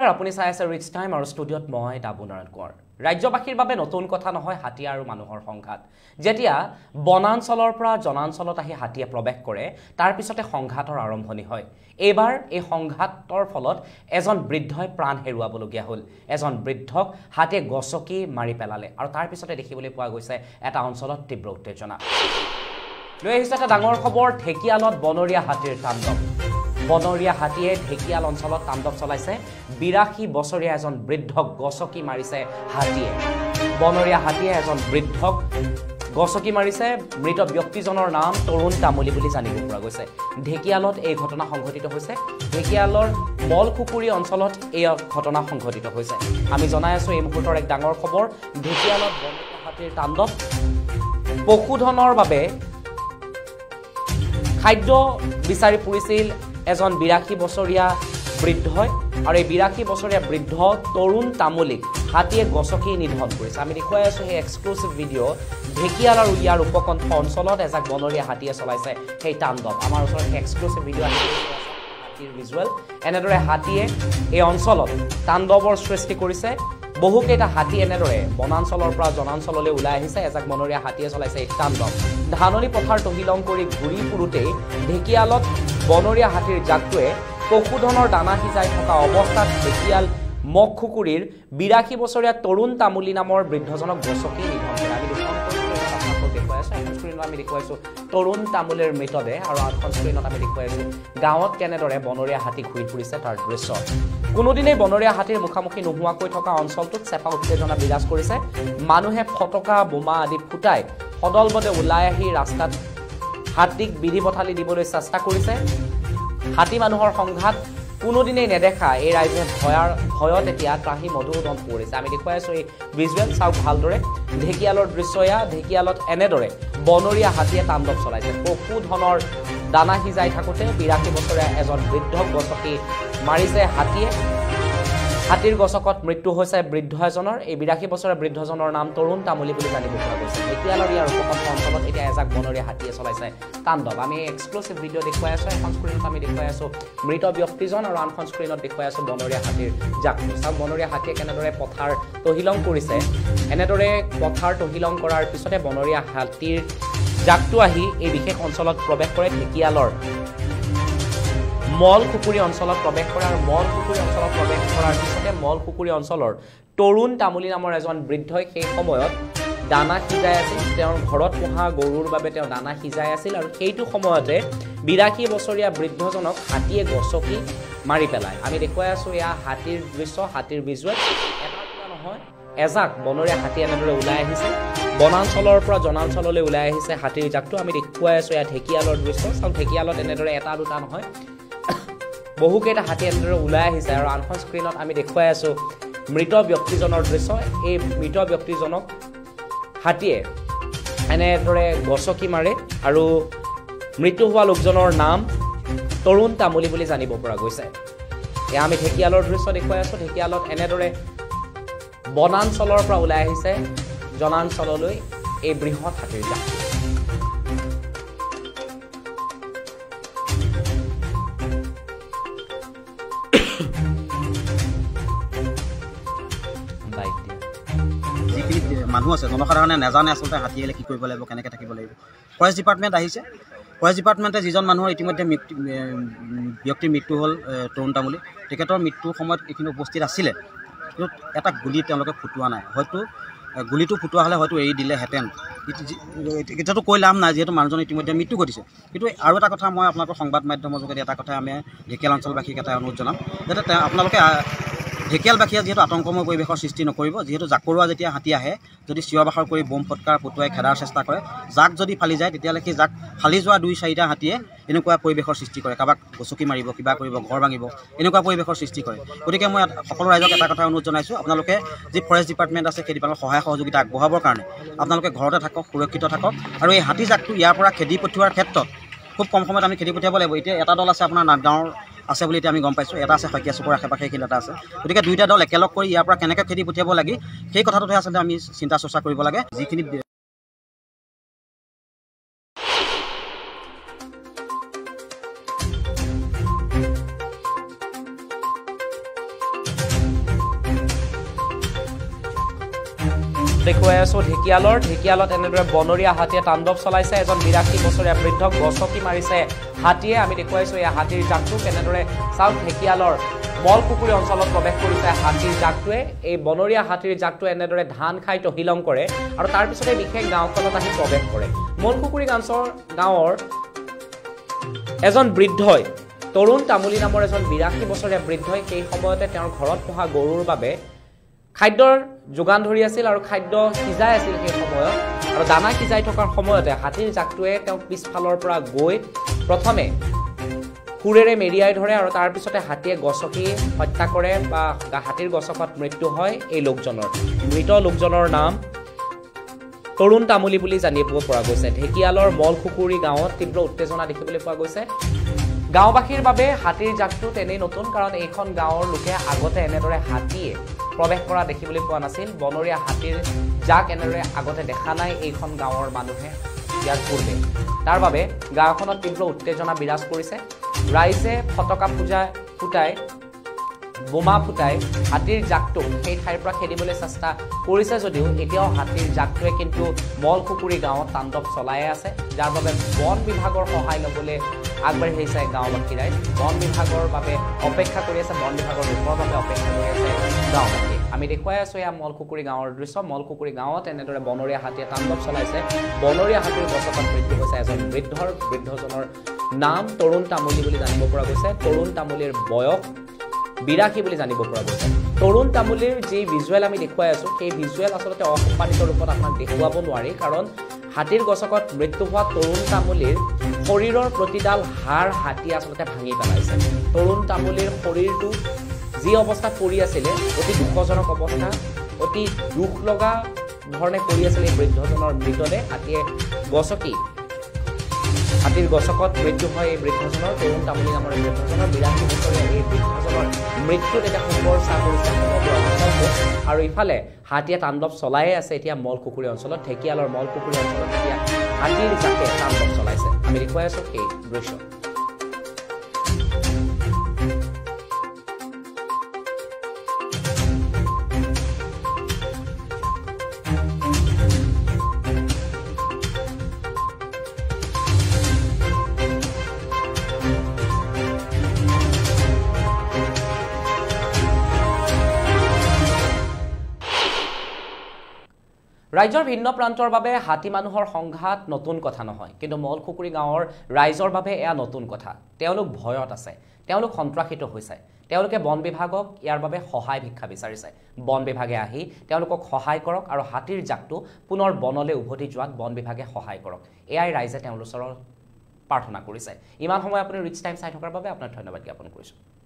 আপুনি চাই আছে ৰিচ টাইম আৰু ষ্টুডিঅ'ত মই ডাবুনাৰায়ণ কোঁৱৰ ৰাজ্যবাসীৰ বাবে নতুন কথা নহয় হাতী আৰু মানুহৰ সংঘাত যেতিয়া বনাঞ্চলৰ পৰা জনাঞ্চলত আহি হাতীয়ে প্ৰৱেশ কৰে তাৰ পিছতে সংঘাতৰ আৰম্ভণি হয় এইবাৰ এই সংঘাতৰ ফলত এজন বৃদ্ধই প্ৰাণ হেৰুৱাবলগীয়া হ'ল এজন বৃদ্ধক হাতীয়ে গছকি মাৰি পেলালে আৰু তাৰ পিছতে দেখিবলৈ পোৱা গৈছে এটা অঞ্চলত তীব্ৰ উত্তেজনা লৈ আহিছে এটা ডাঙৰ খবৰ ঢেকিয়ালত বনৰীয়া হাতীৰ তাণ্ডৱ বনৰীয়া হাতীয়ে ঢেকিয়াল অঞ্চলত তাণ্ডৱ চলাইছে 82 বছৰীয়া এজন বৃদ্ধক গছকি মাৰিছে হাতীয়ে বনৰীয়া হাতীয়ে এজন বৃদ্ধক গছকি মাৰিছে মৃত ব্যক্তিজনৰ নাম তৰুণ তামুলী বুলি জানিব পৰা গৈছে ঢেকিয়ালত এই ঘটনা সংঘটিত হৈছে ঢেকিয়ালৰ মলকুকুৰি অঞ্চলত এই ঘটনা সংঘটিত হৈছে আমি জনাই আছো এই মুহূৰ্তৰ এক ডাঙৰ খবৰ ঢেকিয়ালত বনৰীয়া হাতীৰ তাণ্ডৱ পশুধনৰ বাবে খাদ্য বিচাৰি ফুৰিছিল এজন 82 বছৰীয়া বৃদ্ধই আৰু এই 82 বছৰীয়া বৃদ্ধ তৰুণ তামুলীক হাতীয়ে গছকি নিধন কৰিছে আমি দেখুৱাই আছো এই এক্সক্লুসিভ ভিডিঅ ঢেকিয়াল আৰু ইয়াৰ উপকণ্ঠ অঞ্চলত এজাক বনৰীয়া হাতীয়ে চলাইছে সেই তাণ্ডৱ আমাৰ ওচৰত এক্সক্লুসিভ ভিডিঅ আহিছে হাতীৰ ভিজুৱেল এনেদৰে হাতীয়ে এই অঞ্চলত তাণ্ডৱৰ সৃষ্টি কৰিছে বহুকেইটা হাতী এনেদৰে বনাঞ্চলৰ পৰা জনাঞ্চললৈ ওলাই আহিছে এজাক বনৰীয়া হাতীয়ে চলাইছে এই তাণ্ডৱ ধাননি পথাৰ তহিলং কৰি ঘূৰি ফুৰোতে ঢেকিয়ালত বনৰীয়া হাতীৰ জাকটোৱে পশুধনৰ দানা সিজাই থকা অৱস্থাত ঢেকিয়াল মখুকুৰিৰ 82 বছৰীয়া তৰুণ তামুলী নামৰ বৃদ্ধজনক গছকি নিধন কৰে আমি দেখুৱাইছো তৰুণ তামুলীৰ মৃতদেহ আৰু আনখন স্ক্ৰীনত আমি দেখুৱাইছো গাঁৱত কেনেদৰে বনৰীয়া হাতী ঘূৰি ফুৰিছে তাৰ দৃশ্য কোনোদিনেই বনৰীয়া হাতীৰ মুখামুখি নোহোৱাকৈ থকা অঞ্চলটোত চেপা উত্তেজনা বিৰাজ কৰিছে মানুহে ফটকা বোমা আদি ফুটাই সদলবদে ওলাই আহি ৰাস্তাত হাতীক বিধি পথালি দিবলৈ চেষ্টা কৰিছে হাতী মানুহৰ সংঘাত কোনোদিনেই নেদেখা এই ৰাইজে ভয়ত এতিয়া ত্ৰাহি মধুদম পৰিছে আমি দেখুৱাইছো এই ভিজুৱেল চাওক ভালদৰে ঢেকিয়ালৰ দৃশ্যয়া ঢেকিয়ালত এনেদৰে বনৰীয়া হাতীয়ে তাণ্ডৱ চলাইছে পশুধনৰ দানা সিজাই থাকোতে 82 বছৰীয়া এজন বৃদ্ধক গছকি মাৰিছে হাতীয়ে হাতীৰ গছকত মৃত্যু হৈছে বৃদ্ধ এজনৰ এই 82 বছৰীয়া বৃদ্ধজনৰ নাম তৰুণ তামুলী বুলি জানিব পৰা গৈছে ঢেকিয়ালৰ ইয়াৰ উপকণ্ঠ অঞ্চলত এতিয়া এজাক বনৰীয়া হাতীয়ে চলাইছে তাণ্ডৱ আমি এক্সক্লুসিভ ভিডিঅ দেখুৱাই আছো এখন স্ক্ৰীনত আমি দেখুৱাই আছো মৃত ব্যক্তিজন আৰু আনখন স্ক্ৰীনত দেখুৱাই আছো বনৰীয়া হাতীৰ জাকটো চাওক বনৰীয়া হাতীয়ে কেনেদৰে পথাৰ তহিলং কৰিছে এনেদৰে পথাৰ তহিলং কৰাৰ পিছতে বনৰীয়া হাতীৰ জাকটো আহি এই বিশেষ অঞ্চলত প্ৰৱেশ কৰে ঢেকিয়ালৰ মলকুকুৰি অঞ্চলত প্ৰৱেশ কৰে আৰু মলকুকুৰি অঞ্চলত প্ৰৱেশ কৰাৰ পিছতে মলকুকুৰি অঞ্চলৰ তৰুণ তামুলী নামৰ এজন বৃদ্ধই সেই সময়ত দানা সিজাই আছিল তেওঁৰ ঘৰত পোহা গৰুৰ বাবে তেওঁ দানা সিজাই আছিল আৰু সেইটো সময়তে 82 বছৰীয়া বৃদ্ধজনক হাতীয়ে গছকি মাৰি পেলায় আমি দেখুৱাই আছো এয়া হাতীৰ দৃশ্য হাতীৰ ভিজুৱেল এটা নহয় এজাক বনৰীয়া হাতী এনেদৰে ওলাই আহিছে বনাঞ্চলৰ পৰা জনাঞ্চললৈ ওলাই আহিছে হাতীৰ জাকটো আমি দেখুৱাই আছো এয়া ঢেকিয়ালৰ দৃশ্য চাওক ঢেকিয়ালত এনেদৰে এটা দুটা নহয় বহুকেইটা হাতী এনেদৰে ওলাই আহিছে আৰু আনখন স্ক্ৰীনত আমি দেখুৱাই আছো মৃত ব্যক্তিজনৰ দৃশ্য এই মৃত ব্যক্তিজনক হাতীয়ে এনেদৰে গছকি মাৰে আৰু মৃত্যু হোৱা লোকজনৰ নাম তৰুণ তামুলী বুলি জানিব পৰা গৈছে এয়া আমি ঢেকিয়ালৰ দৃশ্য দেখুৱাই আছো ঢেকিয়ালত এনেদৰে বনাঞ্চলৰ পৰা ওলাই আহিছে জনাঞ্চললৈ এই বৃহৎ হাতীৰ জাক মানুহ আছে জনসাধাৰণে নাজানে আচলতে হাতী আহিলে কি কৰিব লাগিব কেনেকৈ থাকিব লাগিব ফৰেষ্ট ডিপাৰ্টমেণ্ট আহিছে ফৰেষ্ট ডিপাৰ্টমেণ্টে যিজন মানুহৰ ইতিমধ্যে ব্যক্তিৰ মৃত্যু হ'ল তৰুণ তামুলী তেখেতৰ মৃত্যুৰ সময়ত এইখিনি উপস্থিত আছিলে কিন্তু এটা গুলি তেওঁলোকে ফুটোৱা নাই হয়তো গুলিটো ফুটোৱা হ'লে হয়তো এৰি দিলেহেঁতেন এতিয়াতো কৈ লাভ নাই যিহেতু মানুহজনে ইতিমধ্যে মৃত্যু ঘটিছে কিন্তু আৰু এটা কথা মই আপোনালোকৰ সংবাদ মাধ্যমৰ যোগেদি এটা কথা আমি ঢেকিয়াল অঞ্চলবাসীক এটা অনুৰোধ জনাম যাতে আপোনালোকে ঢেকিয়ালবাসীয়ে যিহেতু আতংকময় পৰিৱেশৰ সৃষ্টি নকৰিব যিহেতু জাকৰুৱা যেতিয়া হাতী আহে যদি চিঞৰ বাখৰ কৰি বোম ফটকাৰ ফুটুৱাই খেদাৰ চেষ্টা কৰে জাক যদি ফালি যায় তেতিয়াহ'লে সেই জাক ফালি যোৱা 2-4টা হাতীয়ে এনেকুৱা পৰিৱেশৰ সৃষ্টি কৰে কাৰোবাক গছকি মাৰিব কিবা কৰিব ঘৰ ভাঙিব এনেকুৱা পৰিৱেশৰ সৃষ্টি কৰে গতিকে মই সকলো ৰাইজক এটা কথা অনুৰোধ জনাইছোঁ আপোনালোকে যি ফৰেষ্ট ডিপাৰ্টমেণ্ট আছে সেই ডিপাৰ্টমেণ্টৰ সহায় সহযোগিতা আগবঢ়াবৰ কাৰণে আপোনালোকে ঘৰতে থাকক সুৰক্ষিত থাকক আৰু এই হাতী জাকটো ইয়াৰ পৰা খেদি পঠিওৱাৰ ক্ষেত্ৰত খুব কম সময়ত আমি খেদি পঠিয়াব লাগিব এতিয়া এটা দল আছে আপোনাৰ নাটগাঁৱৰ আছে বুলি এতিয়া আমি গম পাইছোঁ এটা আছে শইকীয়া চুকৰ আশে পাশে এইখিনি এটা আছে গতিকে দুইটা দল একেলগ কৰি ইয়াৰ পৰা কেনেকৈ খেদি পঠিয়াব লাগে সেই কথাটোহে আচলতে আমি চিন্তা চৰ্চা কৰিব লাগে যিখিনি দেখুৱাই আছো ঢেকিয়ালত এনেদৰে বনৰীয়া হাতীয়ে তাণ্ডৱ চলাইছে এজন 82 বছৰীয়া বৃদ্ধক গছকি মাৰিছে হাতীয়ে আমি দেখুৱাইছো এই হাতীৰ জাকটো কেনেদৰে চাওক ঢেকিয়ালৰ মলকুকুৰি অঞ্চলত প্ৰৱেশ কৰিছে হাতীৰ জাকটোৱে এই বনৰীয়া হাতীৰ জাকটো এনেদৰে ধান খাই তহিলং কৰে আৰু তাৰ পিছতে বিশেষ গাঁওখনত আহি প্ৰৱেশ কৰে মলকুকুৰি গাঁৱৰ এজন বৃদ্ধই তৰুণ তামুলী নামৰ এজন 82 বছৰীয়া বৃদ্ধই সেই সময়তে তেওঁৰ ঘৰত পোহা গৰুৰ বাবে খাদ্যৰ যোগান ধৰি আছিল আৰু খাদ্য সিজাই আছিল সেই সময়ত আৰু দানা সিজাই থকাৰ সময়তে হাতীৰ জাকটোৱে তেওঁক পিছফালৰ পৰা গৈ প্ৰথমে খুৰেৰে মেৰিয়াই ধৰে আৰু তাৰ পিছতে হাতীয়ে গছকি হত্যা কৰে বা হাতীৰ গছকত মৃত্যু হয় এই লোকজনৰ মৃত লোকজনৰ নাম তৰুণ তামুলী বুলি জানিব পৰা গৈছে ঢেকিয়ালৰ মলকুকুৰি গাঁৱত তীব্ৰ উত্তেজনা দেখিবলৈ পোৱা গৈছে গাঁওবাসীৰ বাবে হাতীৰ জাকটো তেনেই নতুন কাৰণ এইখন গাঁৱৰ লোকে আগতে এনেদৰে হাতীয়ে প্ৰৱেশ কৰা দেখিবলৈ পোৱা নাছিল বনৰীয়া হাতীৰ জাক এনেদৰে আগতে দেখা নাই এইখন গাঁৱৰ মানুহে ইয়াৰ পূৰ্বে তাৰ বাবে গাঁওখনত তীব্ৰ উত্তেজনা বিৰাজ কৰিছে ৰাইজে ফটকা ফুটাই বোমা ফুটাই হাতীৰ জাকটো সেই ঠাইৰ পৰা খেদিবলৈ চেষ্টা কৰিছে যদিও এতিয়াও হাতীৰ জাকটোৱে কিন্তু মলকুকুৰি গাঁৱত তাণ্ডৱ চলাই আছে যাৰ বাবে বন বিভাগৰ সহায় ল'বলৈ আগবাঢ়ি আহিছে গাঁওবাসী ৰাইজ বন বিভাগৰ বাবে অপেক্ষা কৰি আছে বন বিভাগৰ ৰূপৰ বাবে অপেক্ষা কৰি আছে গাঁওবাসী আমি দেখুৱাই আছো এয়া মলকুকুৰি গাঁৱৰ দৃশ্য মলকুকুৰি গাঁৱত এনেদৰে বনৰীয়া হাতীয়ে তাণ্ডৱ চলাইছে বনৰীয়া হাতীৰ গছকত মৃত্যু হৈছে এজন বৃদ্ধজনৰ নাম তৰুণ তামুলী বুলি জানিব পৰা গৈছে তৰুণ তামুলীৰ বয়স 82 বুলি জানিব পৰা গৈছে তৰুণ তামুলীৰ যি ভিজুৱেল আমি দেখুৱাই আছো সেই ভিজুৱেল আসলতে অসম্পাদিত ৰূপত আপোনাক দেখুৱাব নোৱাৰি কাৰণ হাতীৰ গছকত মৃত্যু হোৱা তৰুণ তামুলীৰ শৰীৰৰ প্ৰতিডাল হাড় হাতী আসলতে ভাঙি পেলাইছে তৰুণ তামুলীৰ শৰীৰটো যি অৱস্থাত পৰি আছিলে অতি দুখজনক অৱস্থা অতি দুখ লগা ধৰণে পৰি আছিল এই বৃদ্ধজনৰ মৃতদেহ হাতীয়ে গছকি হাতীৰ গছকত মৃত্যু হয় এই বৃদ্ধজনৰ তৰুণ তামুলী নামৰ এই বৃদ্ধজনৰ 82 বছৰীয়া এই বৃদ্ধজনৰ মৃত্যুত এতিয়া শোকৰ ছাঁ পৰিছে আৰু ইফালে হাতীয়ে তাণ্ডৱ চলাইয়ে আছে এতিয়া মলকুকুৰি অঞ্চলত ঢেকিয়ালৰ মলকুকুৰি অঞ্চলত এতিয়া হাতীৰ জাকে তাণ্ডৱ চলাইছে আমি দেখুৱাই আছো সেই দৃশ্য ৰাজ্যৰ ভিন্ন প্ৰান্তৰ বাবে হাতী মানুহৰ সংঘাত নতুন কথা নহয় কিন্তু মলকুকুৰি গাঁৱৰ ৰাইজৰ বাবে এয়া নতুন কথা তেওঁলোক ভয়ত আছে তেওঁলোক সন্ত্ৰাসিত হৈছে তেওঁলোকে বন বিভাগক ইয়াৰ বাবে সহায় ভিক্ষা বিচাৰিছে বন বিভাগে আহি তেওঁলোকক সহায় কৰক আৰু হাতীৰ জাকটো পুনৰ বনলৈ উভতি যোৱাত বন বিভাগে সহায় কৰক এয়াই ৰাইজে তেওঁলোকৰ প্ৰাৰ্থনা কৰিছে ইমান সময় আপুনি ৰিচ টাইম চাই থকাৰ বাবে আপোনাক ধন্যবাদ জ্ঞাপন কৰিছো